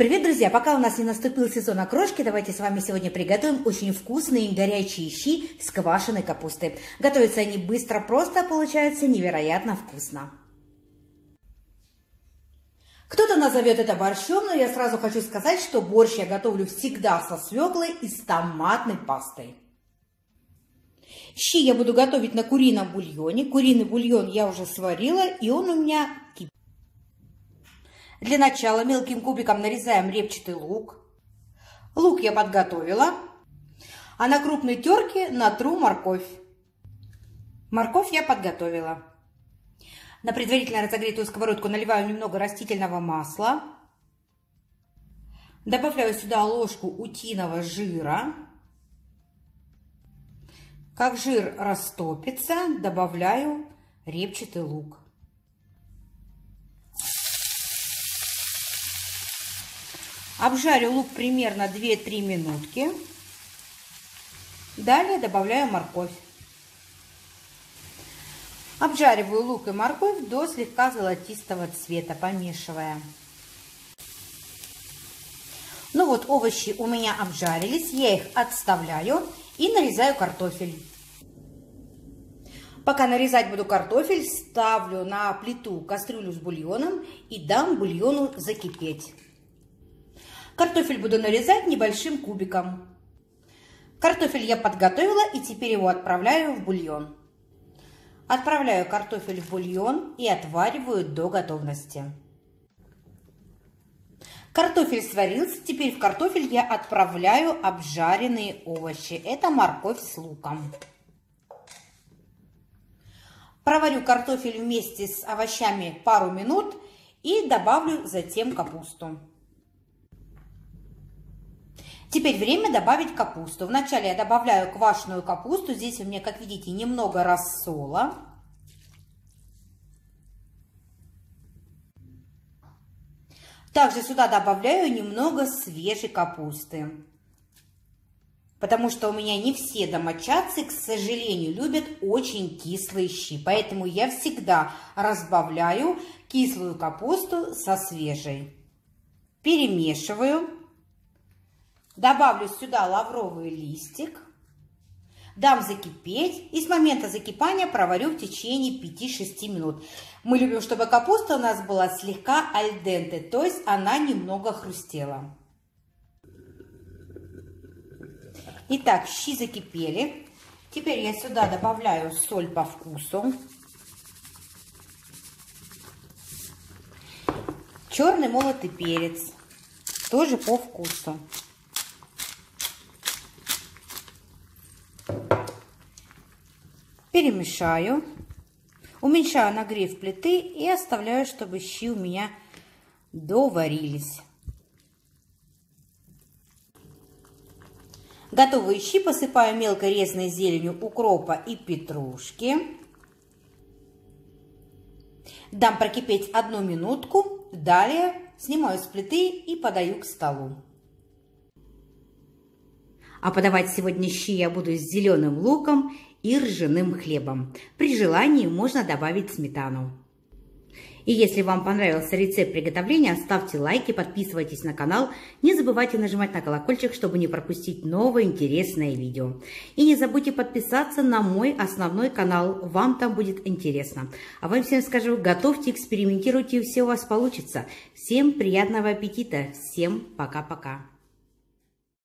Привет, друзья! Пока у нас не наступил сезон окрошки, давайте с вами сегодня приготовим очень вкусные горячие щи с квашеной капустой. Готовятся они быстро, просто, получается невероятно вкусно. Кто-то назовет это борщом, но я сразу хочу сказать, что борщ я готовлю всегда со свеклой и с томатной пастой. Щи я буду готовить на курином бульоне. Куриный бульон я уже сварила, и он у меня кипит. Для начала мелким кубиком нарезаем репчатый лук. Лук я подготовила. А на крупной терке натру морковь. Морковь я подготовила. На предварительно разогретую сковородку наливаю немного растительного масла. Добавляю сюда ложку утиного жира. Как жир растопится, добавляю репчатый лук. Обжарю лук примерно 2-3 минутки. Далее добавляю морковь. Обжариваю лук и морковь до слегка золотистого цвета, помешивая. Ну вот, овощи у меня обжарились, я их отставляю и нарезаю картофель. Пока нарезать буду картофель, ставлю на плиту кастрюлю с бульоном и дам бульону закипеть. Картофель буду нарезать небольшим кубиком. Картофель я подготовила и теперь его отправляю в бульон. Отправляю картофель в бульон и отвариваю до готовности. Картофель сварился, теперь в картофель я отправляю обжаренные овощи. Это морковь с луком. Проварю картофель вместе с овощами пару минут и добавлю затем капусту. Теперь время добавить капусту. Вначале я добавляю квашеную капусту. Здесь у меня, как видите, немного рассола. Также сюда добавляю немного свежей капусты. Потому что у меня не все домочадцы, к сожалению, любят очень кислые щи. Поэтому я всегда разбавляю кислую капусту со свежей. Перемешиваю. Добавлю сюда лавровый листик, дам закипеть и с момента закипания проварю в течение 5-6 минут. Мы любим, чтобы капуста у нас была слегка аль денте, то есть она немного хрустела. Итак, щи закипели. Теперь я сюда добавляю соль по вкусу. Черный молотый перец, тоже по вкусу. Перемешаю, уменьшаю нагрев плиты и оставляю, чтобы щи у меня доварились. Готовые щи посыпаю мелко резаной зеленью укропа и петрушки. Дам прокипеть 1 минутку, далее снимаю с плиты и подаю к столу. А подавать сегодня щи я буду с зеленым луком и ржаным хлебом. При желании можно добавить сметану. И если вам понравился рецепт приготовления, ставьте лайки, подписывайтесь на канал. Не забывайте нажимать на колокольчик, чтобы не пропустить новое интересное видео. И не забудьте подписаться на мой основной канал, вам там будет интересно. А вам всем скажу, готовьте, экспериментируйте, и все у вас получится. Всем приятного аппетита, всем пока-пока.